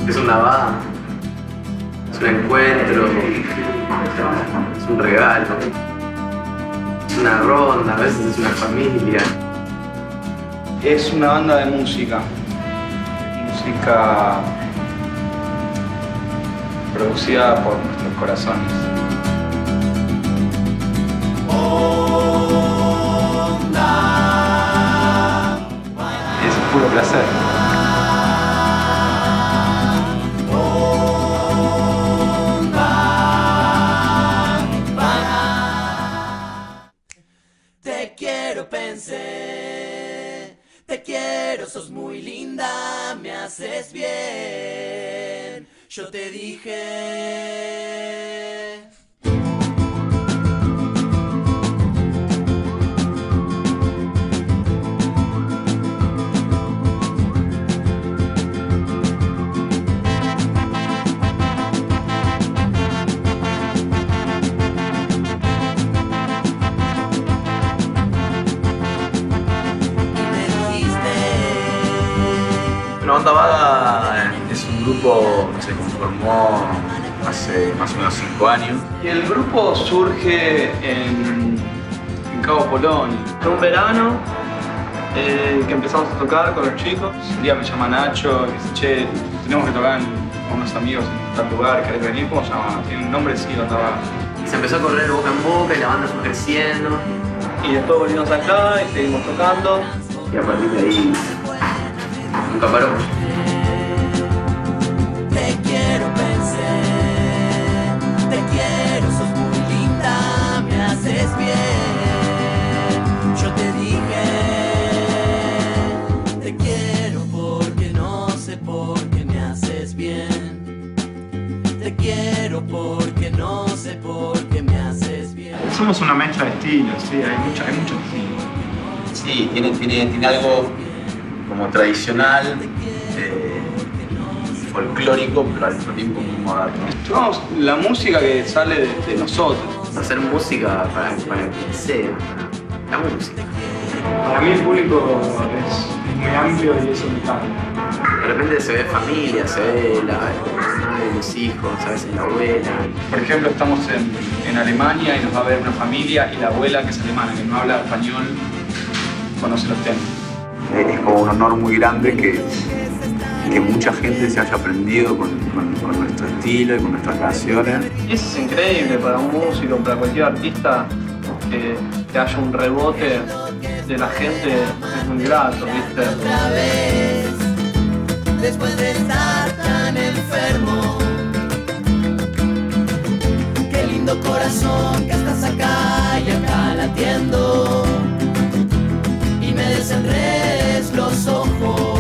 Es una banda, es un encuentro, es un regalo, es una ronda, a veces es una familia. Es una banda de música producida por nuestros corazones. Es puro placer. Te quiero, pensé, te quiero, sos muy linda, me haces bien. Yo te dije. La Banda Vaga es un grupo que se conformó hace más o menos 5 años. Y el grupo surge en Cabo Polonio. Fue un verano que empezamos a tocar con los chicos. Un día me llama Nacho y dice, che, tenemos que tocar con unos amigos en tal lugar, ¿querés venir? ¿Cómo se llama? Tiene un nombre, sí, Banda Vaga. Se empezó a correr boca en boca y la banda fue creciendo. Y después volvimos acá y seguimos tocando. Y a partir de ahí nunca paró. Te quiero, pensé, te quiero, sos muy linda, me haces bien. Yo te dije, te quiero porque no sé por qué me haces bien. Te quiero porque no sé por qué me haces bien. Somos una mezcla de estilos, sí, hay mucho estilo. Sí, tiene algo como tradicional, folclórico, pero al mismo tiempo muy moderno. Tomamos la música que sale de nosotros. Hacer música para quien sea, la música. Para mí el público es muy amplio y eso me encanta. De repente se ve familia, se ve la madre, los hijos, a veces la abuela. Por ejemplo, estamos en Alemania y nos va a ver una familia y la abuela, que es alemana, que no habla español, conoce los temas. Es como un honor muy grande que mucha gente se haya aprendido con nuestro estilo y con nuestras canciones. Y eso es increíble para un músico, para cualquier artista, que haya un rebote de la gente, es muy grato, ¿viste? Otra vez, después de estar tan enfermo. Qué lindo corazón que estás acá y acá latiendo. Y me desenredes los ojos.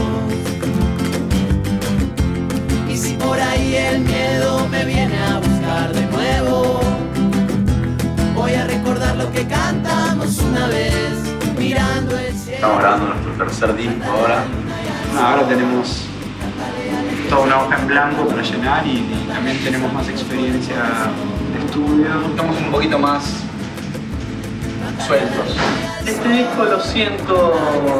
Y si por ahí el miedo me viene a buscar de nuevo, voy a recordar lo que cantamos una vez, mirando el cielo. Estamos grabando nuestro tercer disco ahora. Ahora tenemos toda una hoja en blanco para llenar y también tenemos más experiencia de estudio. Estamos un poquito más sueltos. Este disco lo siento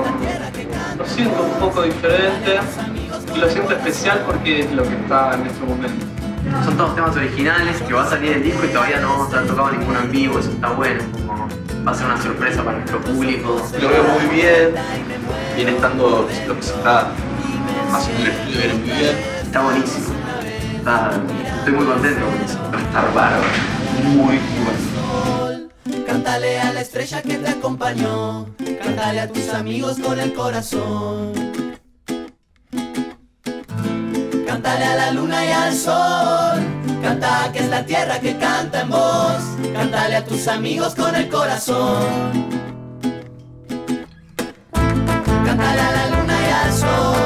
un poco diferente y lo siento especial porque es lo que está en este momento. Son todos temas originales que va a salir el disco y todavía no vamos a haber tocado ninguno en vivo, eso está bueno. Como va a ser una sorpresa para nuestro público. Lo veo muy bien, viene estando lo que se está haciendo en el estudio, viene muy bien. Está buenísimo. Estoy muy contento con eso. Va a estar bárbaro. Muy bueno. Cántale a la estrella que te acompañó, cántale a tus amigos con el corazón. Cántale a la luna y al sol, canta que es la tierra que canta en vos. Cántale a tus amigos con el corazón. Cántale a la luna y al sol.